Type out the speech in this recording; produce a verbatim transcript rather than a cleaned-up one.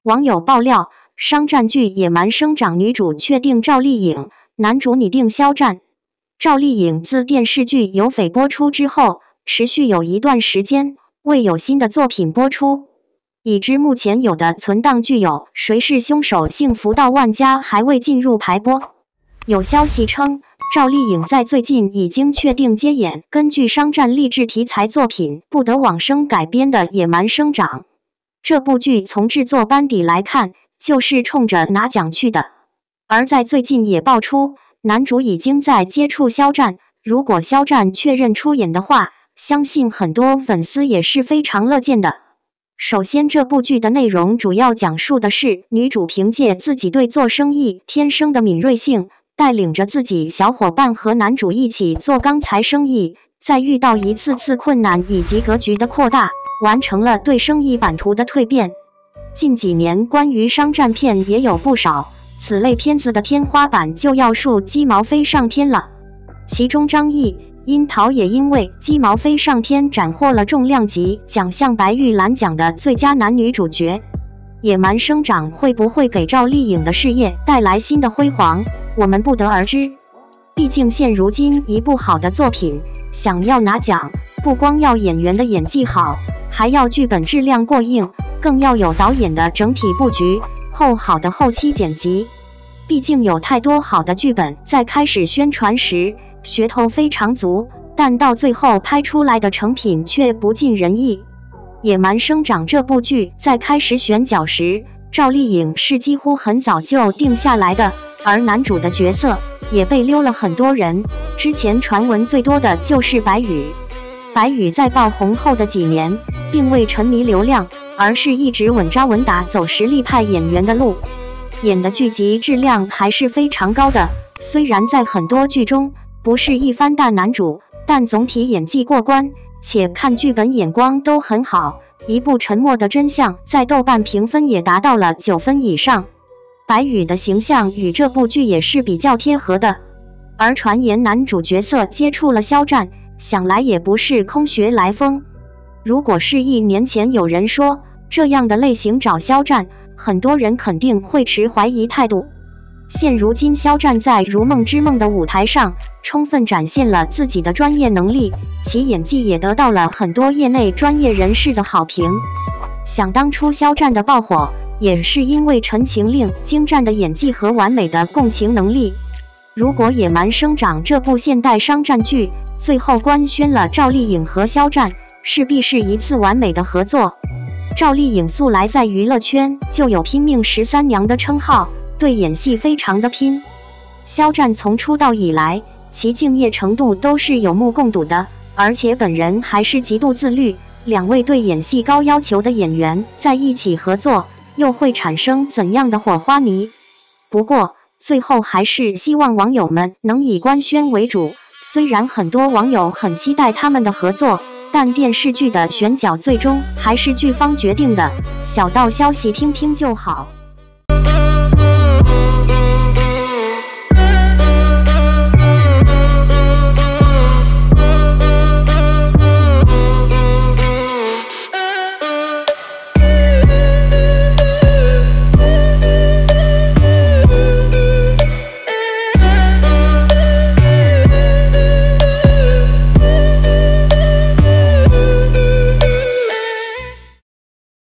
网友爆料，商战剧《野蛮生长》女主确定赵丽颖，男主拟定肖战。赵丽颖自电视剧《有匪》播出之后，持续有一段时间未有新的作品播出。已知目前有的存档剧有《谁是凶手》《幸福到万家》还未进入排播。有消息称，赵丽颖在最近已经确定接演根据商战励志题材作品《不得往生》改编的《野蛮生长》。这部剧从制作班底来看，就是冲着拿奖去的。而在最近也爆出，男主已经在接触肖战，如果肖战确认出演的话，相信很多粉丝也是非常乐见的。首先，这部剧的内容主要讲述的是女主凭借自己对做生意天生的敏锐性，带领着自己小伙伴和男主一起做钢材生意，在遇到一次次困难以及格局的扩大，完成了对生意版图的蜕变。近几年关于商战片也有不少，此类片子的天花板就要数鸡毛飞上天了。其中张译、樱桃也因为鸡毛飞上天斩获了重量级奖项白玉兰奖的最佳男女主角。野蛮生长会不会给赵丽颖的事业带来新的辉煌，我们不得而知。毕竟现如今一部好的作品想要拿奖，不光要演员的演技好，还要剧本质量过硬，更要有导演的整体布局后好的后期剪辑。毕竟有太多好的剧本在开始宣传时噱头非常足，但到最后拍出来的成品却不尽人意。野蛮生长这部剧在开始选角时，赵丽颖是几乎很早就定下来的，而男主的角色也被溜了很多人。之前传闻最多的就是白宇。白宇在爆红后的几年，并未沉迷流量，而是一直稳扎稳打走实力派演员的路，演的剧集质量还是非常高的。虽然在很多剧中不是一番大男主，但总体演技过关，且看剧本眼光都很好。一部《沉默的真相》在豆瓣评分也达到了九分以上。白宇的形象与这部剧也是比较贴合的。而传言男主角色接触了肖战，想来也不是空穴来风。如果是一年前有人说这样的类型找肖战，很多人肯定会持怀疑态度。现如今肖战在《如梦之梦》的舞台上充分展现了自己的专业能力，其演技也得到了很多业内专业人士的好评。想当初肖战的爆火也是因为《陈情令》精湛的演技和完美的共情能力。如果《野蛮生长》这部现代商战剧最后官宣了赵丽颖和肖战，势必是一次完美的合作。赵丽颖素来在娱乐圈就有拼命十三娘的称号，对演戏非常的拼。肖战从出道以来，其敬业程度都是有目共睹的，而且本人还是极度自律。两位对演戏高要求的演员在一起合作，又会产生怎样的火花呢？不过最后还是希望网友们能以官宣为主。虽然很多网友很期待他们的合作，但电视剧的选角最终还是剧方决定的。小道消息听听就好。